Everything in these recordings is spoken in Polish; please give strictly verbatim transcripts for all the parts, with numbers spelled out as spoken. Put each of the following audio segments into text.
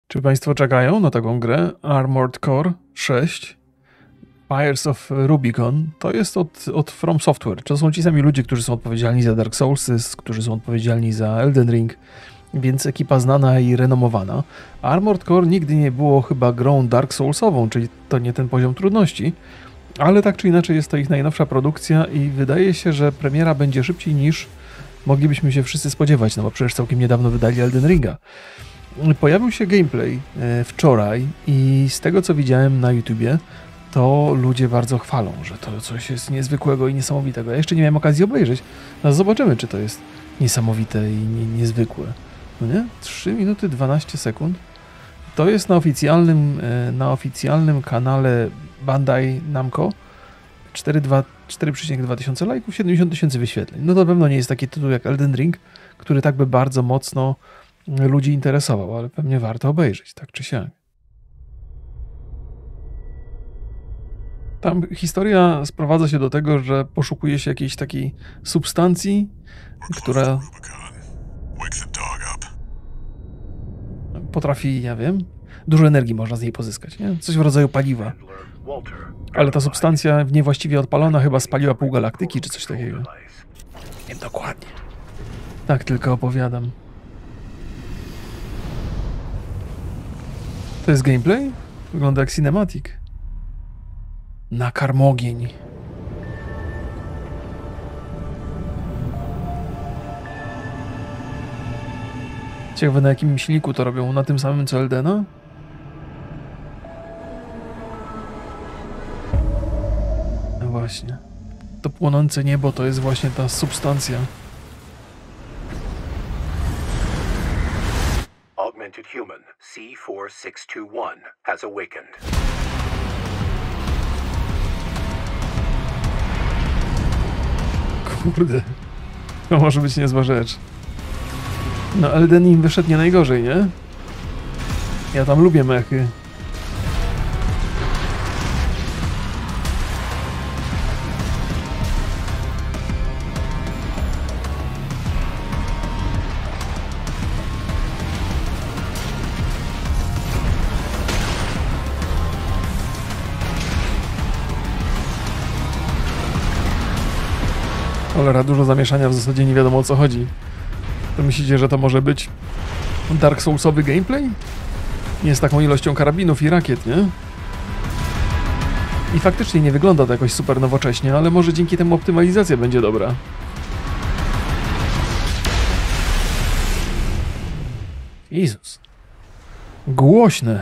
Czy Państwo czekają na taką grę? Armored Core sześć, Fires of Rubicon. To jest od, od From Software. To są ci sami ludzie, którzy są odpowiedzialni za Dark Soulsy, którzy są odpowiedzialni za Elden Ring, więc ekipa znana i renomowana. Armored Core nigdy nie było chyba grą Dark Soulsową, czyli to nie ten poziom trudności, ale tak czy inaczej jest to ich najnowsza produkcja i wydaje się, że premiera będzie szybciej niż moglibyśmy się wszyscy spodziewać, no bo przecież całkiem niedawno wydali Elden Ringa. Pojawił się gameplay e, wczoraj i z tego co widziałem na YouTubie, to ludzie bardzo chwalą, że to coś jest niezwykłego i niesamowitego. Ja jeszcze nie miałem okazji obejrzeć, no zobaczymy, czy to jest niesamowite i nie, niezwykłe. No nie? trzy minuty dwanaście sekund. To jest na oficjalnym, e, na oficjalnym kanale Bandai Namco. cztery przecinek dwa tysiące lajków, siedemdziesiąt tysięcy wyświetleń. No to na pewno nie jest taki tytuł jak Elden Ring, który tak by bardzo mocno ludzi interesował, ale pewnie warto obejrzeć, tak czy siak. Tam historia sprowadza się do tego, że poszukuje się jakiejś takiej substancji, która potrafi, ja wiem, dużo energii można z niej pozyskać, nie? Coś w rodzaju paliwa. Ale ta substancja niewłaściwie odpalona chyba spaliła pół galaktyki, czy coś takiego. Nie wiem dokładnie. Tak tylko opowiadam. To jest gameplay? Wygląda jak cinematic. Na karmogień. Ciekawe, na jakim silniku to robią? Na tym samym co Eldena? No właśnie. To płonące niebo to jest właśnie ta substancja. Augmented human C cztery sześć dwa jeden has awakened. Kurde. To może być niezła rzecz. No Elden im wyszedł nie najgorzej, nie? Ja tam lubię mechy. Cholera, dużo zamieszania, w zasadzie nie wiadomo o co chodzi. To myślicie, że to może być Dark Soulsowy gameplay? Nie z taką ilością karabinów i rakiet, nie? I faktycznie nie wygląda to jakoś super nowocześnie, ale może dzięki temu optymalizacja będzie dobra. Jezus. Głośne.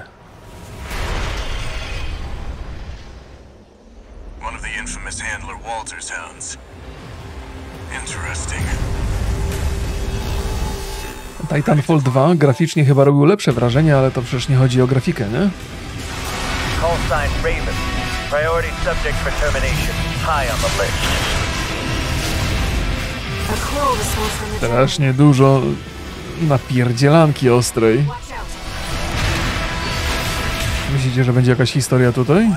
One of the infamous handler Walter sounds. Interesting. Titanfall dwa graficznie chyba robił lepsze wrażenie, ale to przecież nie chodzi o grafikę, nie? Call sign Raven. Priority subject for termination. High on the list. Strasznie dużo napierdzielanki ostrej. Myślicie, że będzie jakaś historia tutaj?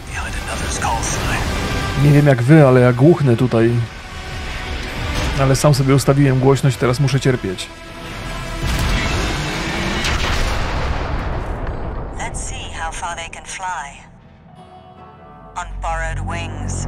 Nie wiem jak wy, ale ja głuchnę tutaj. Ale sam sobie ustawiłem głośność, teraz muszę cierpieć. Let's see how far they can fly. On borrowed wings.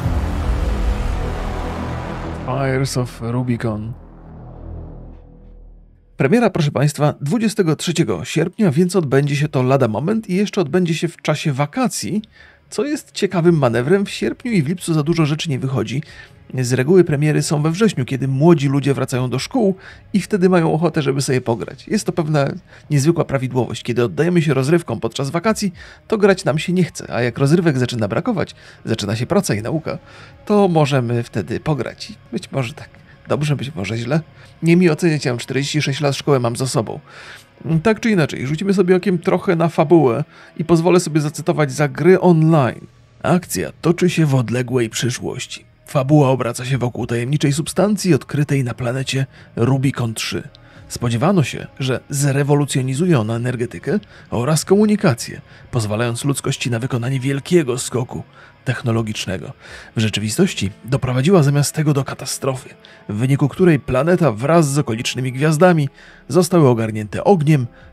Fires of Rubicon. Premiera, proszę Państwa, dwudziestego trzeciego sierpnia, więc odbędzie się to lada moment i jeszcze odbędzie się w czasie wakacji, co jest ciekawym manewrem. W sierpniu i w lipcu za dużo rzeczy nie wychodzi. Z reguły premiery są we wrześniu, kiedy młodzi ludzie wracają do szkół i wtedy mają ochotę, żeby sobie pograć. Jest to pewna niezwykła prawidłowość. Kiedy oddajemy się rozrywkom podczas wakacji, to grać nam się nie chce, a jak rozrywek zaczyna brakować, zaczyna się praca i nauka, to możemy wtedy pograć. Być może tak dobrze, być może źle. Nie mi oceniać, ja mam czterdzieści sześć lat, szkołę mam za sobą. Tak czy inaczej, rzucimy sobie okiem trochę na fabułę i pozwolę sobie zacytować za gry online. Akcja toczy się w odległej przyszłości. Fabuła obraca się wokół tajemniczej substancji odkrytej na planecie Rubicon trzy. Spodziewano się, że zrewolucjonizuje ona energetykę oraz komunikację, pozwalając ludzkości na wykonanie wielkiego skoku technologicznego. W rzeczywistości doprowadziła zamiast tego do katastrofy, w wyniku której planeta wraz z okolicznymi gwiazdami zostały ogarnięte ogniem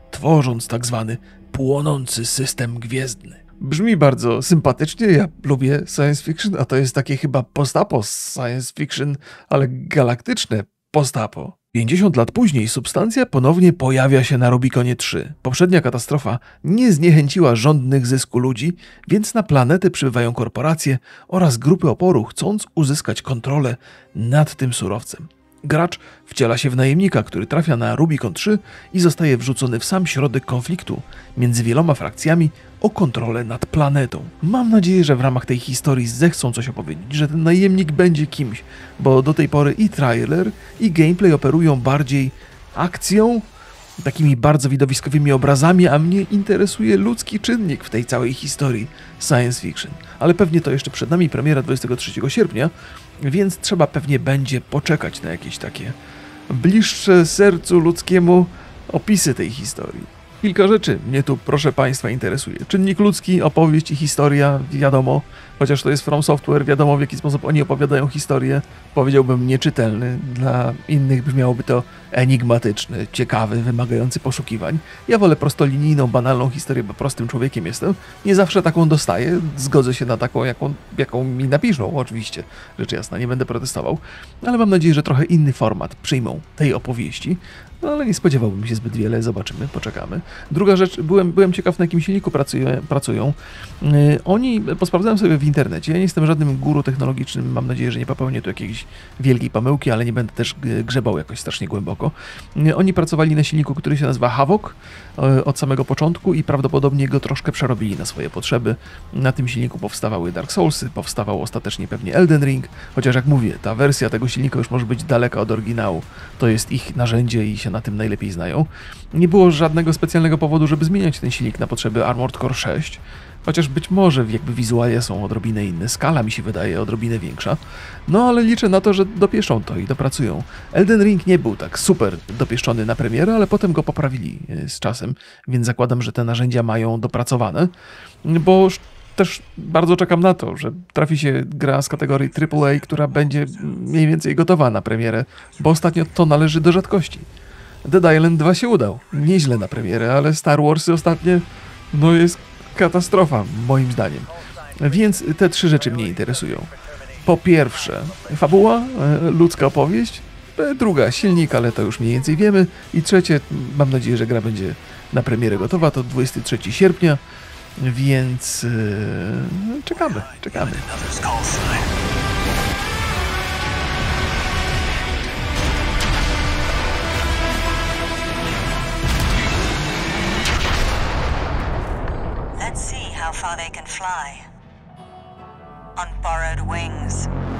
tworząc tak zwany płonący system gwiezdny. Brzmi bardzo sympatycznie, ja lubię science fiction, a to jest takie chyba post-apo science fiction, ale galaktyczne post-apo. pięćdziesiąt lat później substancja ponownie pojawia się na Rubikonie trzy. Poprzednia katastrofa nie zniechęciła żądnych zysku ludzi, więc na planetę przybywają korporacje oraz grupy oporu, chcąc uzyskać kontrolę nad tym surowcem. Gracz wciela się w najemnika, który trafia na Rubikon trzy i zostaje wrzucony w sam środek konfliktu między wieloma frakcjami o kontrolę nad planetą. Mam nadzieję, że w ramach tej historii zechcą coś opowiedzieć, że ten najemnik będzie kimś, bo do tej pory i trailer, i gameplay operują bardziej akcją, takimi bardzo widowiskowymi obrazami, a mnie interesuje ludzki czynnik w tej całej historii science fiction. Ale pewnie to jeszcze przed nami, premiera dwudziestego trzeciego sierpnia, więc trzeba pewnie będzie poczekać na jakieś takie bliższe sercu ludzkiemu opisy tej historii. Kilka rzeczy mnie tu, proszę Państwa, interesuje. Czynnik ludzki, opowieść i historia, wiadomo, chociaż to jest From Software, wiadomo w jaki sposób oni opowiadają historię, powiedziałbym nieczytelny, dla innych brzmiałoby to enigmatyczny, ciekawy, wymagający poszukiwań. Ja wolę prostolinijną, banalną historię, bo prostym człowiekiem jestem. Nie zawsze taką dostaję, zgodzę się na taką, jaką, jaką mi napiszą, oczywiście, rzecz jasna, nie będę protestował, ale mam nadzieję, że trochę inny format przyjmą tej opowieści. No ale nie spodziewałbym się zbyt wiele, zobaczymy, poczekamy. Druga rzecz, byłem, byłem ciekaw, na jakim silniku pracuję, pracują. Yy, oni, posprawdzałem sobie w internecie, ja nie jestem żadnym guru technologicznym, mam nadzieję, że nie popełnię tu jakiejś wielkiej pomyłki, ale nie będę też grzebał jakoś strasznie głęboko. Yy, oni pracowali na silniku, który się nazywa Havoc yy, od samego początku i prawdopodobnie go troszkę przerobili na swoje potrzeby. Na tym silniku powstawały Dark Soulsy, powstawał ostatecznie pewnie Elden Ring, chociaż jak mówię, ta wersja tego silnika już może być daleka od oryginału. To jest ich narzędzie i się na tym najlepiej znają. Nie było żadnego specjalnego powodu, żeby zmieniać ten silnik na potrzeby Armored Core sześć, chociaż być może jakby wizualia są odrobinę inne, skala mi się wydaje odrobinę większa, no ale liczę na to, że dopieszczą to i dopracują. Elden Ring nie był tak super dopieszczony na premierę, ale potem go poprawili z czasem, więc zakładam, że te narzędzia mają dopracowane, bo też bardzo czekam na to, że trafi się gra z kategorii triple A, która będzie mniej więcej gotowa na premierę, bo ostatnio to należy do rzadkości. Dead Island dwa się udał, nieźle na premierę, ale Star Warsy ostatnie, no jest katastrofa, moim zdaniem. Więc te trzy rzeczy mnie interesują. Po pierwsze, fabuła, ludzka opowieść. Druga, silnik, ale to już mniej więcej wiemy. I trzecie, mam nadzieję, że gra będzie na premierę gotowa, to dwudziestego trzeciego sierpnia. Więc yy, czekamy, czekamy. Let's see how far they can fly. On borrowed wings.